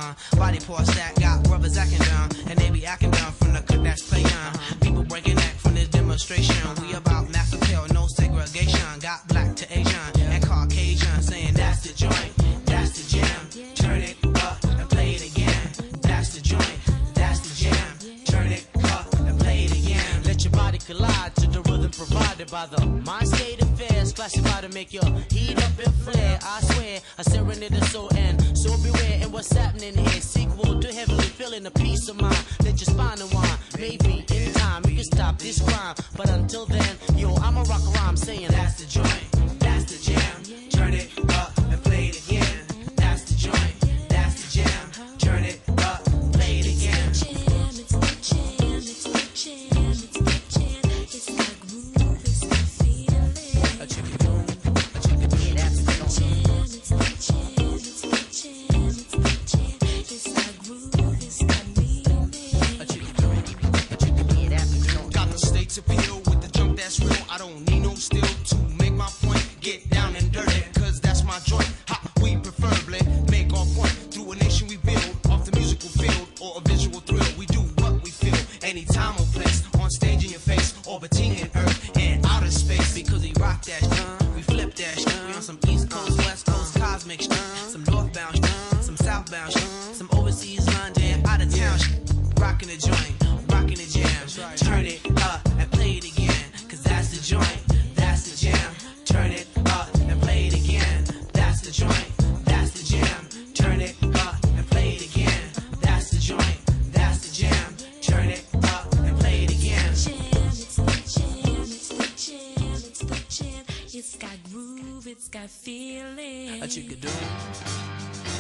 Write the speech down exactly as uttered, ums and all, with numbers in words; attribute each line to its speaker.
Speaker 1: on. Body part stack, got brothers acting down, and they be acting down from the cut that's playing. People breaking neck from this demonstration. We about mass appeal, no segregation. Got black to Asian and Caucasian, saying that's the joint, that's the jam. Turn it up and play it again. That's the joint, that's the jam. Turn it up and play it again.
Speaker 2: Let your body collide to the rhythm provided by the mind state affairs, classified to make your heat up and flare. I swear, a serenade is so end, so beware. And what's happening here? Sequel to heavenly feeling, a peace of mind. Let your spine unwind. Maybe in time you can stop this crime, but until then, yo, I'ma rock a rhyme saying
Speaker 1: that's the joint, that's the jam. Turn it up and play it again. That's the joint, that's the jam. Turn it up, play it again.
Speaker 3: It's the jam, it's the jam, it's the jam, it's the jam. It's the groove, it's the feeling.
Speaker 1: A chicken boom, a chicken boom, that's the
Speaker 3: jam, it's the jam, it's the jam, it's the jam. It's the groove, it's the feeling.
Speaker 1: a chicken boom, a chicken boom, that's the joint. Got the states appeal with the junk that's real. I don't need no steel to make my point. Get down and dirty, cause that's my joint. Ha, we preferably make our point through a nation we build off the musical field or a visual thrill. We do what we feel, anytime or place, on stage in your face, orbiting in earth and outer space. Because we rock that shit, we flip that shit. We on some East Coast, West Coast cosmic shit, some northbound shit, some southbound shit, some overseas London, out of town shit. Rocking the joint, rocking the jam. Turn it up and play it again, cause that's the joint, that's the jam. Turn it up and play it again. That's the joint, that's the jam. Turn it up and play it again. That's the joint, that's the jam. Turn it up and play it again.
Speaker 3: Jam, it's the jam, it's the jam, it's the jam. It's got groove, it's got feeling.
Speaker 1: A chicken doom.